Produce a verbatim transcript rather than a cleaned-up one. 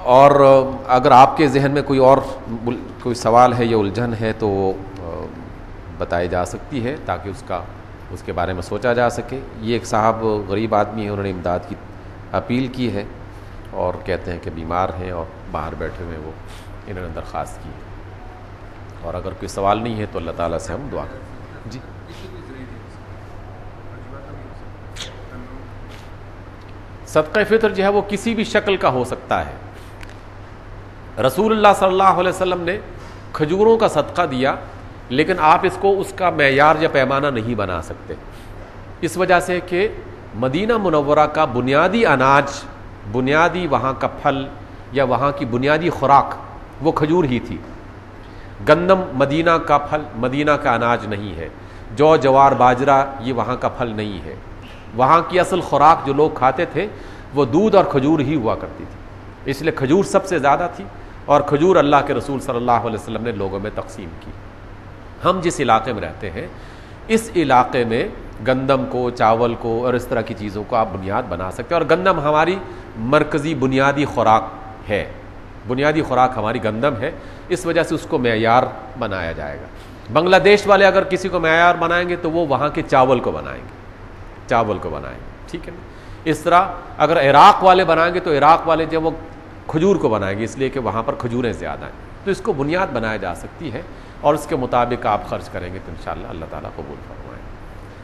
اور اگر آپ کے ذہن میں کوئی اور کوئی سوال ہے یا الجھن ہے تو بتائی جا سکتی ہے تاکہ اس کا اس کے بارے میں سوچا جا سکے. یہ ایک صاحب غریب آدمی ہیں, انہوں نے امداد کی اپیل کی ہے اور کہتے ہیں کہ بیمار ہیں اور باہر بیٹھے ہوئے ہیں, وہ انہوں نے درخواست کی ہے. اور اگر کوئی سوال نہیں ہے تو اللہ تعالیٰ سے ہم دعا کریں. جی صدقہ فطر جو ہے وہ کسی بھی شکل کا ہو سکتا ہے. رسول اللہ صلی اللہ علیہ وسلم نے کھجوروں کا صدقہ دیا, لیکن آپ اس کو اس کا معیار یا پیمانہ نہیں بنا سکتے, اس وجہ سے کہ مدینہ منورہ کا بنیادی اناج, بنیادی وہاں کا پھل یا وہاں کی بنیادی خوراک وہ کھجور ہی تھی. گندم مدینہ کا پھل, مدینہ کا اناج نہیں ہے. جو جوار باجرہ یہ وہاں کا پھل نہیں ہے. وہاں کی اصل خوراک جو لوگ کھاتے تھے وہ دودھ اور کھجور ہی ہوا کرتی تھی, اس لیے کھجور سب سے زیادہ تھی اور کھجور اللہ کے رسول صلی اللہ علیہ وسلم نے لوگوں میں تقسیم کی. ہم جس علاقے میں رہتے ہیں اس علاقے میں گندم کو, چاول کو اور اس طرح کی چیزوں کو آپ بنیاد بنا سکتے ہیں, اور گندم ہماری مرکزی بنیادی خوراک ہے. بنیادی خوراک ہماری گندم ہے, اس وجہ سے اس کو معیار بنایا جائے گا. بنگلہ دیش والے اگر کسی کو معیار بنائیں گے تو وہ وہاں کے چاول کو بنائیں گے, چاول کو بنائیں گے, ٹھیک ہے نا. اس طرح اگر عراق والے بنائیں گے تو عراق والے جو وہ کھجور کو بنائیں گے, اس لیے کہ وہاں پر کھجوریں زیادہ ہیں. تو اس کو بنیاد بنایا جا سکتی ہے اور اس کے مطابق آپ خرچ کریں گے تو انشاءاللہ اللہ تعالیٰ قبول فرمائے.